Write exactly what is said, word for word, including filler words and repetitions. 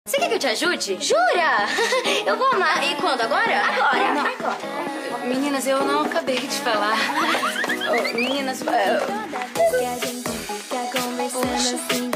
Você quer que eu te ajude? Jura? Eu vou amar. E quando? Agora? Agora. Não. Agora. Meninas, eu não acabei de falar. Oh, meninas... Uh... Que a gente fica conversando assim.